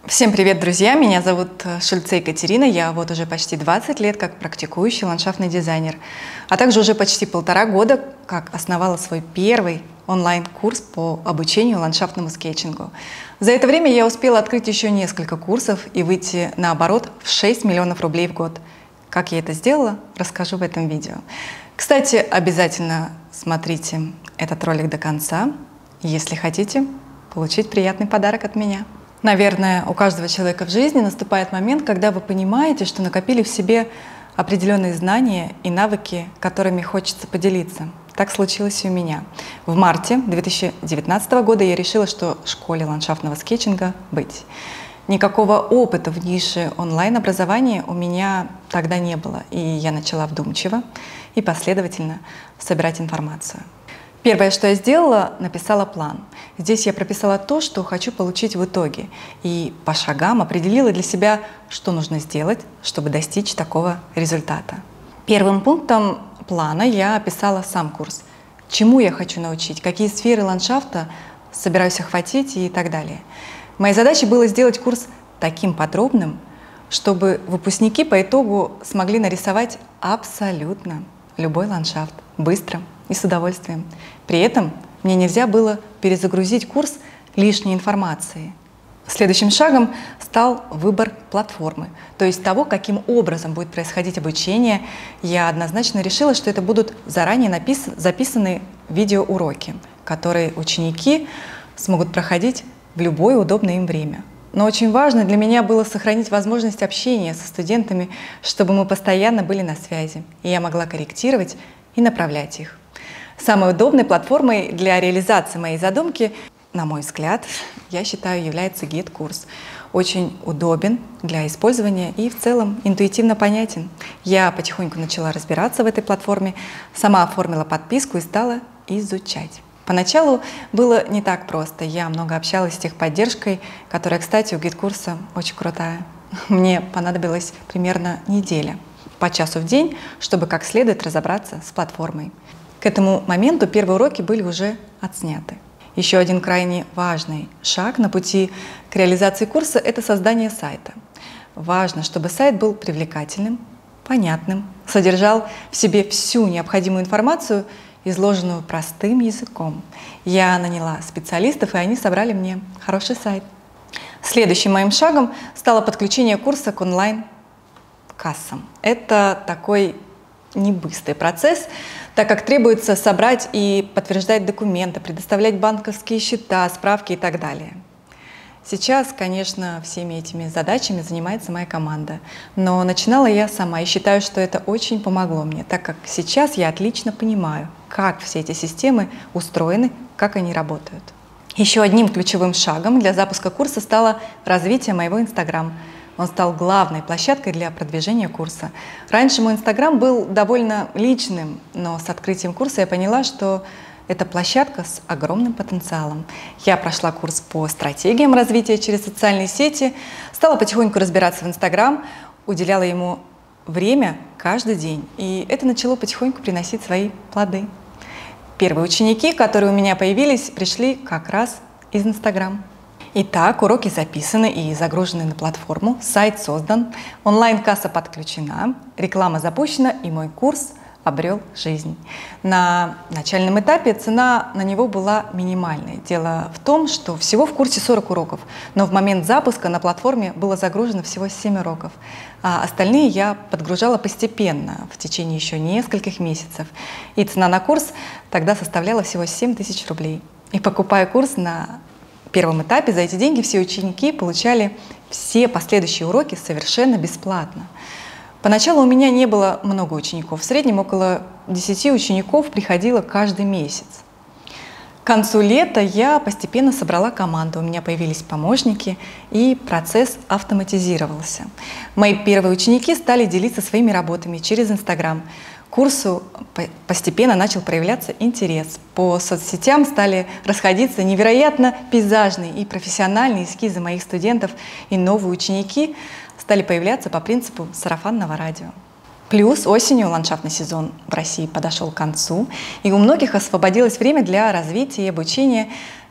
Всем привет, друзья! Меня зовут Шульце Екатерина. Я вот уже почти 20 лет как практикующий ландшафтный дизайнер, а также уже почти 1,5 года как основала свой первый онлайн-курс по обучению ландшафтному скетчингу. За это время я успела открыть еще несколько курсов и выйти на оборот в 6 миллионов рублей в год. Как я это сделала, расскажу в этом видео. Кстати, обязательно смотрите этот ролик до конца, если хотите получить приятный подарок от меня. Наверное, у каждого человека в жизни наступает момент, когда вы понимаете, что накопили в себе определенные знания и навыки, которыми хочется поделиться. Так случилось и у меня. В марте 2019 года я решила, что в школе ландшафтного скетчинга быть. Никакого опыта в нише онлайн-образования у меня тогда не было, и я начала вдумчиво и последовательно собирать информацию. Первое, что я сделала, написала план. Здесь я прописала то, что хочу получить в итоге, и по шагам определила для себя, что нужно сделать, чтобы достичь такого результата. Первым пунктом плана я описала сам курс. Чему я хочу научить, какие сферы ландшафта собираюсь охватить и так далее. Моей задачей было сделать курс таким подробным, чтобы выпускники по итогу смогли нарисовать абсолютно любой ландшафт быстро и с удовольствием. При этом мне нельзя было перезагрузить курс лишней информацией. Следующим шагом стал выбор платформы, то есть того, каким образом будет происходить обучение. Я однозначно решила, что это будут заранее записанные видеоуроки, которые ученики смогут проходить в любое удобное им время. Но очень важно для меня было сохранить возможность общения со студентами, чтобы мы постоянно были на связи, и я могла корректировать и направлять их. Самой удобной платформой для реализации моей задумки, на мой взгляд, я считаю, является гид-курс. Очень удобен для использования и в целом интуитивно понятен. Я потихоньку начала разбираться в этой платформе, сама оформила подписку и стала изучать. Поначалу было не так просто. Я много общалась с техподдержкой, которая, кстати, у гид-курса очень крутая. Мне понадобилась примерно неделя, по часу в день, чтобы как следует разобраться с платформой. К этому моменту первые уроки были уже отсняты. Еще один крайне важный шаг на пути к реализации курса – это создание сайта. Важно, чтобы сайт был привлекательным, понятным, содержал в себе всю необходимую информацию, изложенную простым языком. Я наняла специалистов, и они собрали мне хороший сайт. Следующим моим шагом стало подключение курса к онлайн-кассам. Это такой небыстрый процесс, так как требуется собрать и подтверждать документы, предоставлять банковские счета, справки и так далее. Сейчас, конечно, всеми этими задачами занимается моя команда, но начинала я сама и считаю, что это очень помогло мне, так как сейчас я отлично понимаю, как все эти системы устроены, как они работают. Еще одним ключевым шагом для запуска курса стало развитие моего Instagram. Он стал главной площадкой для продвижения курса. Раньше мой Instagram был довольно личным, но с открытием курса я поняла, что это площадка с огромным потенциалом. Я прошла курс по стратегиям развития через социальные сети, стала потихоньку разбираться в Instagram, уделяла ему время каждый день, и это начало потихоньку приносить свои плоды. Первые ученики, которые у меня появились, пришли как раз из Instagram. Итак, уроки записаны и загружены на платформу, сайт создан, онлайн-касса подключена, реклама запущена, и мой курс обрел жизнь. На начальном этапе цена на него была минимальной. Дело в том, что всего в курсе 40 уроков, но в момент запуска на платформе было загружено всего 7 уроков, а остальные я подгружала постепенно, в течение еще нескольких месяцев. И цена на курс тогда составляла всего 7000 рублей. И покупая курс на первом этапе, за эти деньги все ученики получали все последующие уроки совершенно бесплатно. Поначалу у меня не было много учеников, в среднем около 10 учеников приходило каждый месяц. К концу лета я постепенно собрала команду, у меня появились помощники, и процесс автоматизировался. Мои первые ученики стали делиться своими работами через Instagram. К курсу постепенно начал проявляться интерес. По соцсетям стали расходиться невероятно пейзажные и профессиональные эскизы моих студентов, и новые ученики стали появляться по принципу сарафанного радио. Плюс осенью ландшафтный сезон в России подошел к концу, и у многих освободилось время для развития и обучения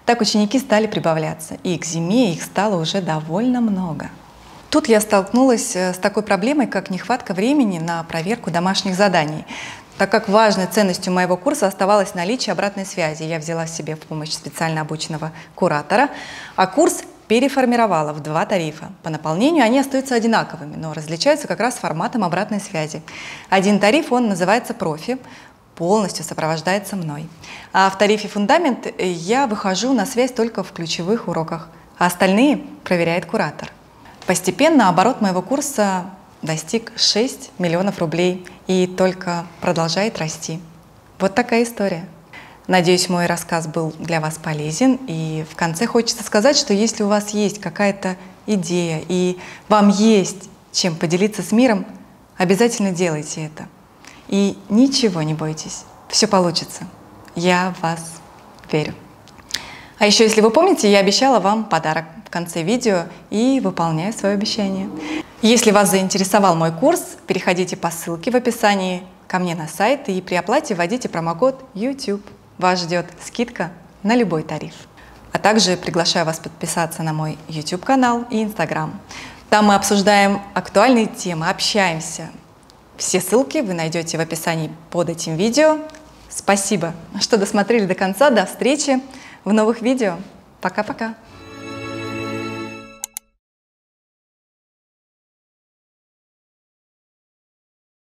Так ученики стали прибавляться, и к зиме их стало уже довольно много. Тут я столкнулась с такой проблемой, как нехватка времени на проверку домашних заданий. Так как важной ценностью моего курса оставалось наличие обратной связи, я взяла себе в помощь специально обученного куратора, а курс переформировала в 2 тарифа. По наполнению они остаются одинаковыми, но различаются как раз форматом обратной связи. Один тариф, он называется «Профи», полностью сопровождается мной. А в тарифе «Фундамент» я выхожу на связь только в ключевых уроках, а остальные проверяет куратор. Постепенно оборот моего курса достиг 6 миллионов рублей и только продолжает расти. Вот такая история. Надеюсь, мой рассказ был для вас полезен. И в конце хочется сказать, что если у вас есть какая-то идея и вам есть чем поделиться с миром, обязательно делайте это. И ничего не бойтесь, все получится. Я в вас верю. А еще, если вы помните, я обещала вам подарок в конце видео и выполняю свое обещание. Если вас заинтересовал мой курс, переходите по ссылке в описании ко мне на сайт и при оплате вводите промокод YouTube. Вас ждет скидка на любой тариф. А также приглашаю вас подписаться на мой YouTube-канал и Instagram. Там мы обсуждаем актуальные темы, общаемся. Все ссылки вы найдете в описании под этим видео. Спасибо, что досмотрели до конца. До встречи в новых видео. Пока-пока.